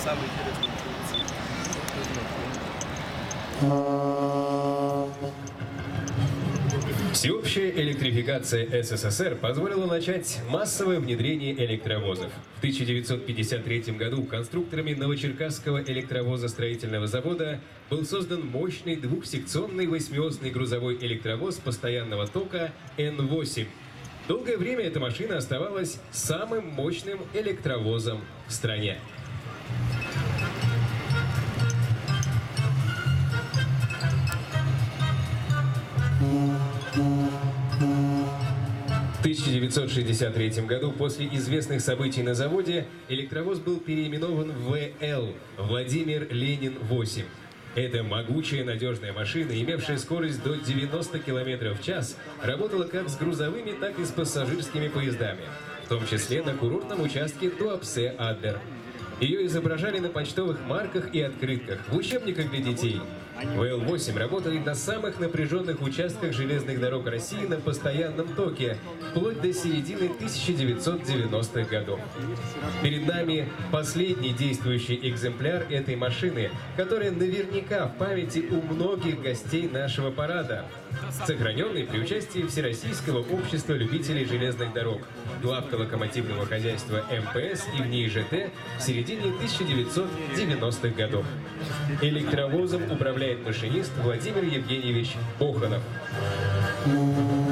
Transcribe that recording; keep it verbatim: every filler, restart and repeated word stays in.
самое интересное начинается. Всеобщая электрификация СССР позволила начать массовое внедрение электровозов. В тысяча девятьсот пятьдесят третьем году конструкторами Новочеркасского электровозостроительного завода был создан мощный двухсекционный восьмиосный грузовой электровоз постоянного тока Н восемь. Долгое время эта машина оставалась самым мощным электровозом в стране. В тысяча девятьсот шестьдесят третьем году после известных событий на заводе электровоз был переименован в В Л – Владимир Ленин восемь. Эта могучая надежная машина, имевшая скорость до девяноста километров в час, работала как с грузовыми, так и с пассажирскими поездами, в том числе на курортном участке Туапсе-Адлер. Ее изображали на почтовых марках и открытках, в учебниках для детей. В Л восемь работали на самых напряженных участках железных дорог России на постоянном токе, вплоть до середины тысяча девятьсот девяностых годов. Перед нами последний действующий экземпляр этой машины, которая наверняка в памяти у многих гостей нашего парада, сохраненный при участии Всероссийского общества любителей железных дорог, главка локомотивного хозяйства М П С и в НИИ Ж Т в середине тысяча девятьсот девяностых годов. Электровозом управляет машинист Владимир Евгеньевич Боханов.